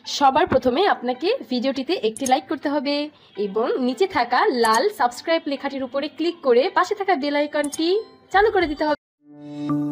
সবার প্রথমে আপনাকে ভিডিওটিতে একটি লাইক করতে হবে এবং নিচে থাকা লাল সাবস্ক্রাইব লেখাটির উপরে ক্লিক করে পাশে থাকা বেল আইকনটি চালু করে দিতে হবে।